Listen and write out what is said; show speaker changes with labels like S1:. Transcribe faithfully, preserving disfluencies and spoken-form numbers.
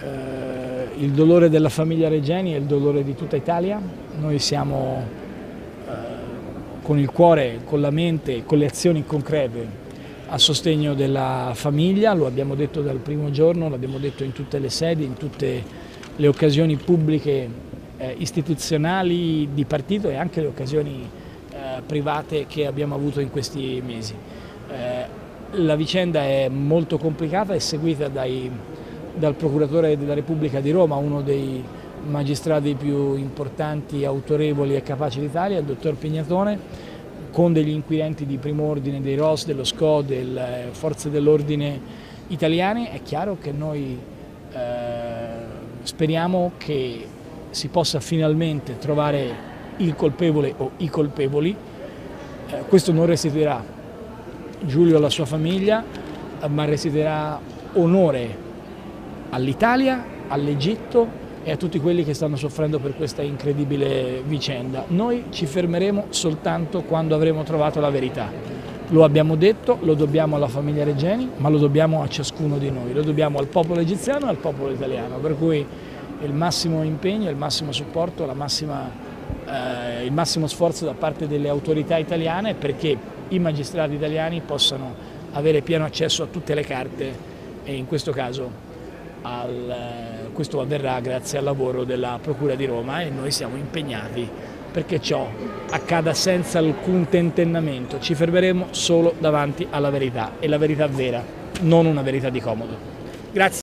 S1: Eh, il dolore della famiglia Regeni è il dolore di tutta Italia. Noi siamo eh, con il cuore, con la mente, con le azioni concrete a sostegno della famiglia, lo abbiamo detto dal primo giorno, l'abbiamo detto in tutte le sedi, in tutte le occasioni pubbliche, eh, istituzionali, di partito e anche le occasioni eh, private che abbiamo avuto in questi mesi. Eh, la vicenda è molto complicata, è seguita dai, dal Procuratore della Repubblica di Roma, uno dei magistrati più importanti, autorevoli e capaci d'Italia, il dottor Pignatone, con degli inquirenti di primo ordine dei R O S, dello S C O, delle forze dell'ordine italiane. È chiaro che noi eh, speriamo che si possa finalmente trovare il colpevole o i colpevoli. Eh, questo non restituirà Giulio alla sua famiglia, ma restituirà onore all'Italia, all'Egitto e a tutti quelli che stanno soffrendo per questa incredibile vicenda. Noi ci fermeremo soltanto quando avremo trovato la verità. Lo abbiamo detto, lo dobbiamo alla famiglia Regeni, ma lo dobbiamo a ciascuno di noi, lo dobbiamo al popolo egiziano e al popolo italiano, per cui il massimo impegno, il massimo supporto, la massima, eh, il massimo sforzo da parte delle autorità italiane perché i magistrati italiani possano avere pieno accesso a tutte le carte e in questo caso al, questo avverrà grazie al lavoro della Procura di Roma e noi siamo impegnati perché ciò accada senza alcun tentennamento. Ci fermeremo solo davanti alla verità e la verità vera, non una verità di comodo. Grazie.